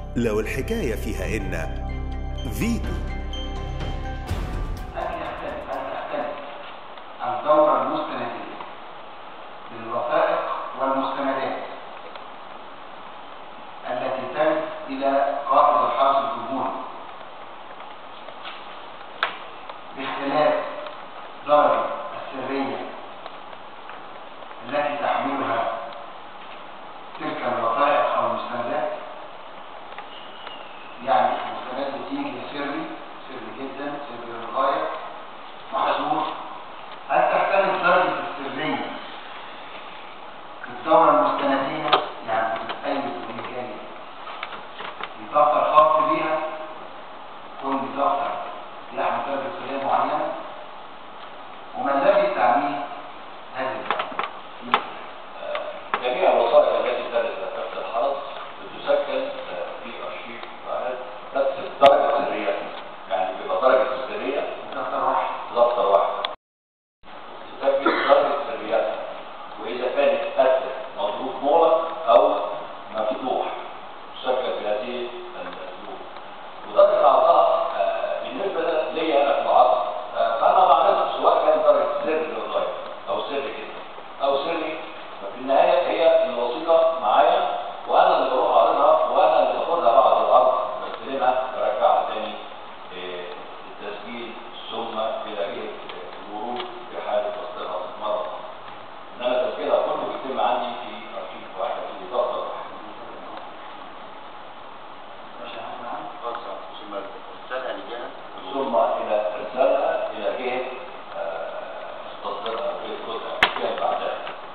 لو الحكاية فيها إن فيتو. هل تختلف الدورة المستندية للوثائق والمستندات التي ترد إلى قائد الحرس الجمهوري باختلاف درجة السرية التي تحملها تلك الوثائق أو المستندات؟ يعني المستندات بتيجي سري جدا، سري للغاية، محظور. هل تختلف درجة السرية في الدورة المستندية؟ يعني أي مكان في دفتر خاص بيها، كل دفتر يحمل درجة سرية معينة، وما الذي تعنيه هذه الدرجة؟ جميع الوثائق التي ترد تحت الحرس بتسجل في أرشيف تحت درجة سرية، يعني بيبقى درجة سرية دفتر واحد تسجل درجة سريتها، وإذا كانت أسد مضروب مغلق أو مفتوح تسجل بهذه الظروف. ودرجة العطاء بالنسبة لي أنا في العطاء فأنا بعرفها سواء كان درجة سر للغاية أو سر جدا أو سري، ففي النهاية هي الوثيقة معايا وأنا اللي بروح أعرضها وأنا اللي باخدها بعد العرض بستلمها برجعها تاني للتسجيل ثم إلى جهة الورود في حالة تصديرها مرة. إنما تسجيلها كله بيتم عندي في أرشيف واحد في دفتر واحد. ثم إلى إرسالها إلى جهة تصديرها في الجهة بعدها.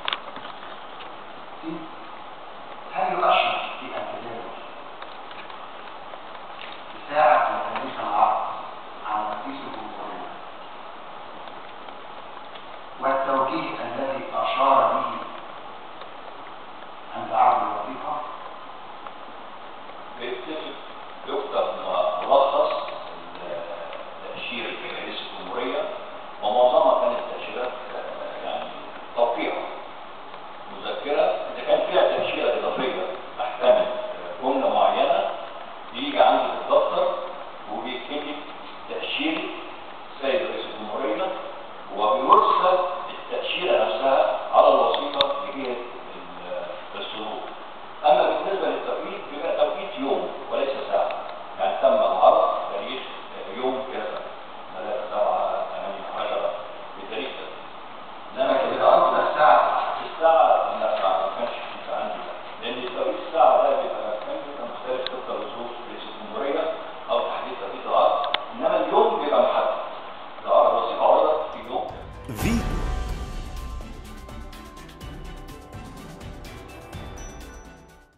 هل يؤشر في التداول بساعة وتاريخ العرض عن رئيس الجمهورية والتوجيه الذي أشار به عند عرض الوظيفة؟ يكتب ملخص تأشيرة رئيس الجمهورية، ومعظمها كانت تأشيرات يعني توقيع مذكرة. إذا كان فيها تأشيرة إضافية تحتمل جملة معينة بيجي عندي في الدفتر وبيكتب تأشيرة سيد رئيس الجمهورية، وبيرسل التأشيرة نفسها على الوثيقة لجهة الصدور. أما بالنسبة للتوقيت بيبقى توقيت يوم وليس ساعة، يعني تم العرض تاريخ يوم كذا 3 7 8 10 بتاريخ كذا. إنما إذا أردت الساعة لا ما كانش عندي، لأن توقيت الساعة ده كان مختلف طبقا لظروف رئيس الجمهورية أو تحديد توقيت العرض، إنما اليوم بيبقى محدد. الوثيقة عرضت في يوم. فيتو.